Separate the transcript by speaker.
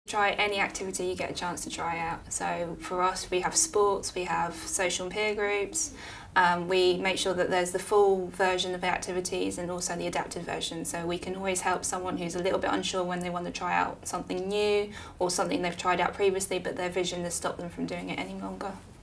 Speaker 1: Try any activity you get a chance to try out. So for us, we have sports, we have social and peer groups. We make sure that there's the full version of the activities and also the adapted version, so we can always help someone who's a little bit unsure when they want to try out something new or something they've tried out previously but their vision has stopped them from doing it any longer.